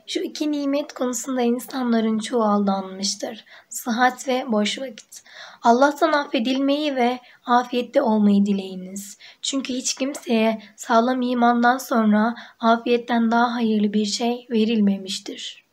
Şu iki nimet konusunda insanların çoğu aldanmıştır. Sıhhat ve boş vakit. Allah'tan affedilmeyi ve afiyette olmayı dileyiniz. Çünkü hiç kimseye sağlam imandan sonra afiyetten daha hayırlı bir şey verilmemiştir.